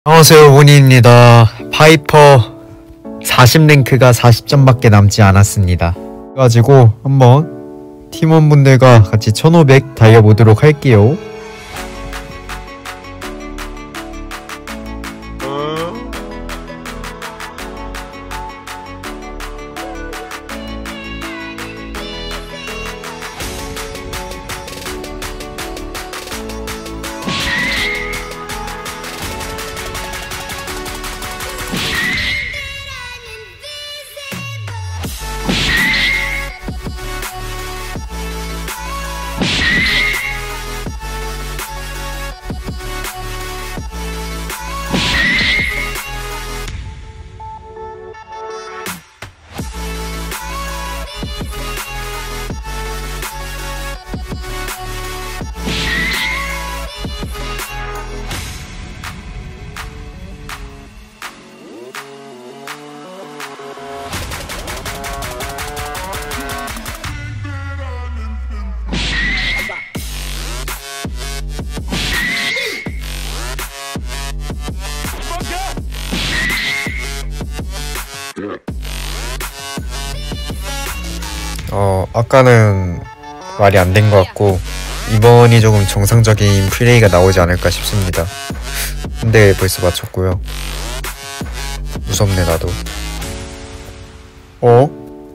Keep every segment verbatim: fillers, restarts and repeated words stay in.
안녕하세요, 보니입니다. 파이퍼 사십 랭크가 사십 점밖에 남지 않았습니다. 그래가지고 한번 팀원분들과 같이 천오백 달려보도록 할게요. 어, 아까는 말이 안 된 것 같고 이번이 조금 정상적인 플레이가 나오지 않을까 싶습니다. 근데 벌써 맞췄고요. 무섭네 나도. 어?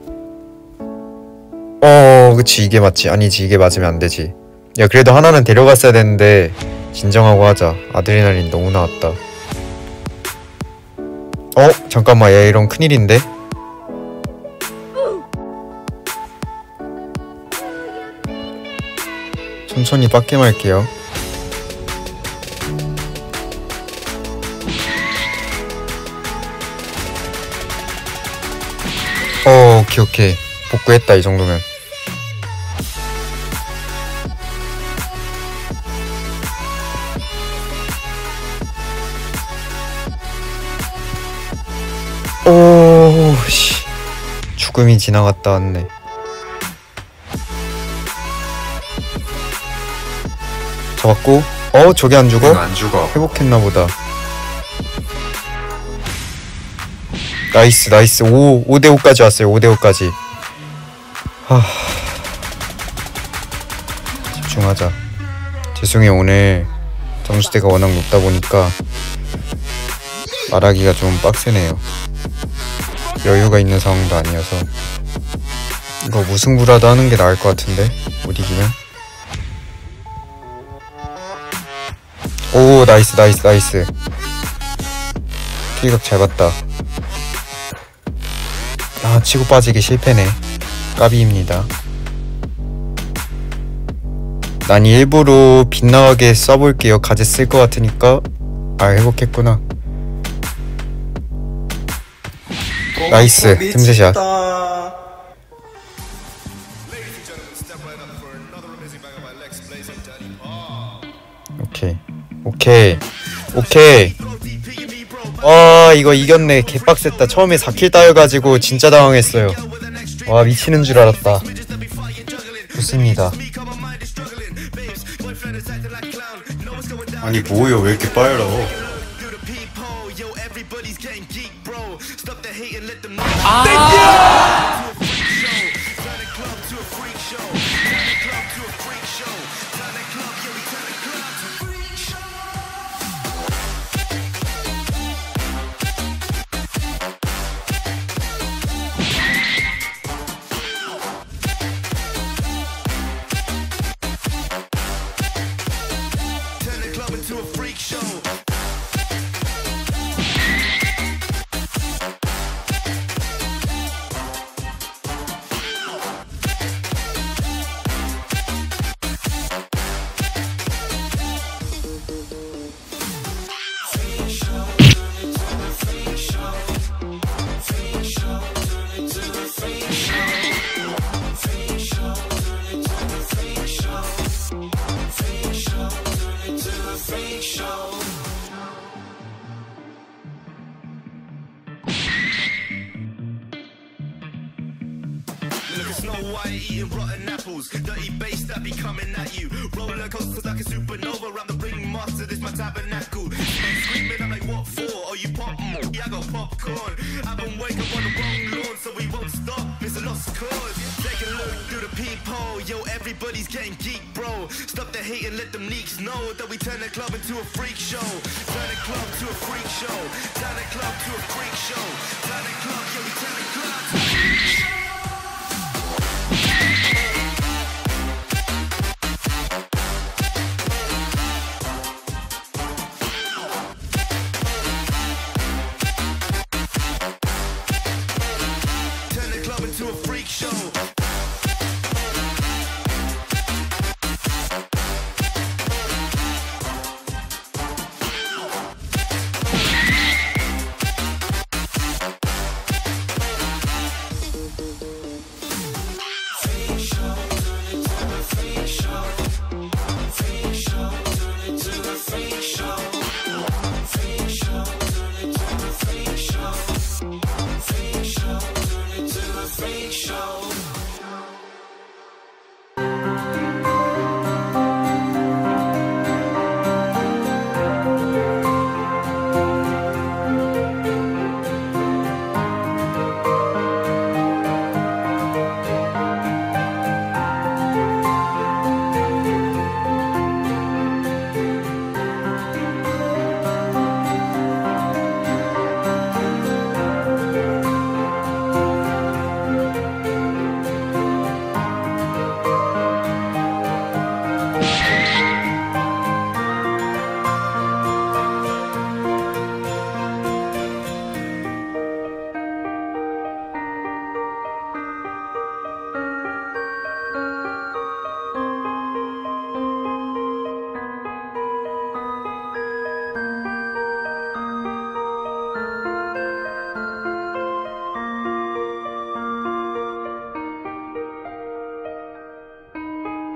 어 그치, 이게 맞지. 아니지, 이게 맞으면 안 되지. 야, 그래도 하나는 데려갔어야 되는데 진정하고 하자. 아드레날린 너무 나왔다. 어? 잠깐만, 야, 이런 큰일인데? 천천히 빡겜 할게요. 어, 오케이 오케이, 복구했다. 이 정도면. 오, 씨, 죽음이 지나갔다 왔네. 잡았고, 어, 저게 안 죽어? 안 죽어. 회복했나보다. 나이스 나이스. 오, 오 대 오까지 왔어요. 오 대 오까지. 하... 집중하자. 죄송해요, 오늘 점수대가 워낙 높다 보니까 말하기가 좀 빡세네요. 여유가 있는 상황도 아니어서. 이거 무승부라도 하는 게 나을 것 같은데, 못 이기면. 오, 나이스 나이스 나이스. 피각 잘 봤다. 아, 치고 빠지기 실패네. 까비입니다. 난 일부러 빗나가게 써볼게요. 가제 쓸 것 같으니까. 아, 회복했구나. 나이스, 틈새샷. 오케이 오케이 오케이. 와, 이거 이겼네. 개빡셌다. 처음에 사 킬 따여가지고 진짜 당황했어요. 와, 미치는 줄 알았다. 좋습니다. 아니 뭐요, 왜 이렇게 빨라? 아! Snow White eating rotten apples, dirty bass that be coming at you. Roller coasters like a supernova, around the ringmaster, this my tabernacle. I'm screaming, I'm like, what for? Oh, you pop? Mm, yeah, I got popcorn. I've been waking up on the wrong lawn, so we won't stop. It's a lost cause. Take a look through the peephole. Yo, everybody's getting geek, bro. Stop the hate and let them leaks know that we turn the club into a freak show. Turn the club to a freak show. Turn the club to a freak show. Turn the club, yeah, we turn the club to a freak show. To a freak show.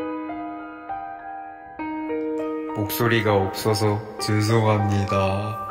목소리가 없어서 죄송합니다.